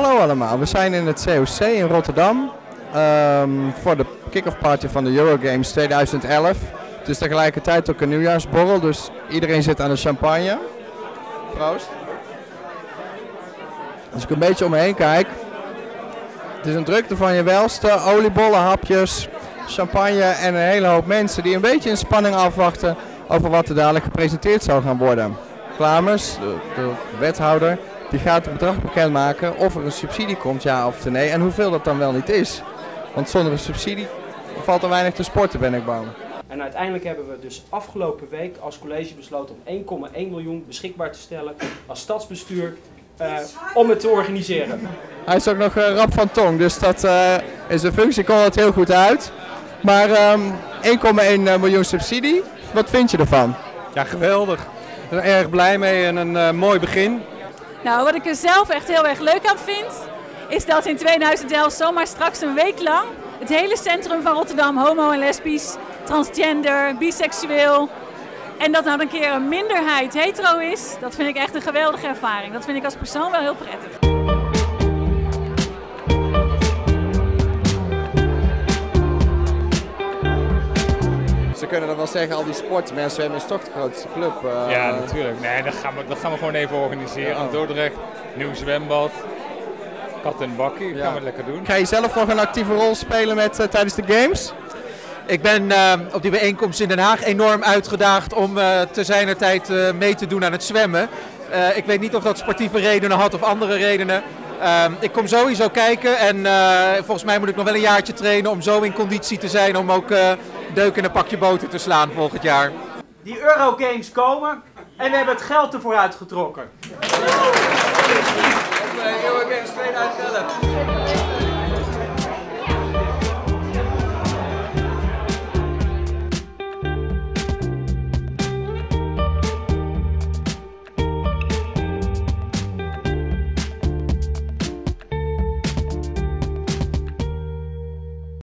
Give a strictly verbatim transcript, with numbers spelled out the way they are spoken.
Hallo allemaal, we zijn in het C O C in Rotterdam um, voor de kick-off party van de Eurogames tweeduizend elf. Het is tegelijkertijd ook een nieuwjaarsborrel, dus iedereen zit aan de champagne. Proost. Als ik een beetje om me heen kijk, het is een drukte van je welste, oliebollen, hapjes, champagne en een hele hoop mensen die een beetje in spanning afwachten over wat er dadelijk gepresenteerd zal gaan worden. Klamers, de, de wethouder, die gaat het bedrag bekendmaken of er een subsidie komt, ja of nee, en hoeveel dat dan wel niet is. Want zonder een subsidie valt er weinig te sporten, ben ik bang. En uiteindelijk hebben we dus afgelopen week als college besloten om één komma één miljoen beschikbaar te stellen als stadsbestuur uh, om het te organiseren. Hij is ook nog uh, rap van tong, dus dat uh, in zijn functie komt het heel goed uit. Maar um, één komma één miljoen subsidie, wat vind je ervan? Ja, geweldig. Ik ben er erg blij mee en een uh, mooi begin. Nou, wat ik er zelf echt heel erg leuk aan vind, is dat in tweeduizend elf zomaar straks een week lang het hele centrum van Rotterdam homo en lesbisch, transgender, biseksueel en dat nou een keer een minderheid hetero is, dat vind ik echt een geweldige ervaring. Dat vind ik als persoon wel heel prettig. Ze kunnen er wel zeggen, al die sportmensen, zwemmen is toch de grootste club. Uh... Ja, natuurlijk. Nee, dat gaan we, dat gaan we gewoon even organiseren. Ja. Dordrecht, nieuw zwembad, kat en bakkie, dat ja. gaan we lekker doen. Ga je zelf nog een actieve rol spelen met, uh, tijdens de games? Ik ben uh, op die bijeenkomst in Den Haag enorm uitgedaagd om uh, te zijner tijd uh, mee te doen aan het zwemmen. Uh, ik weet niet of dat sportieve redenen had of andere redenen. Uh, ik kom sowieso kijken en uh, volgens mij moet ik nog wel een jaartje trainen om zo in conditie te zijn om ook uh, deuk in een pakje boter te slaan volgend jaar. Die Eurogames komen en we hebben het geld ervoor uitgetrokken. Eurogames tweeduizend elf.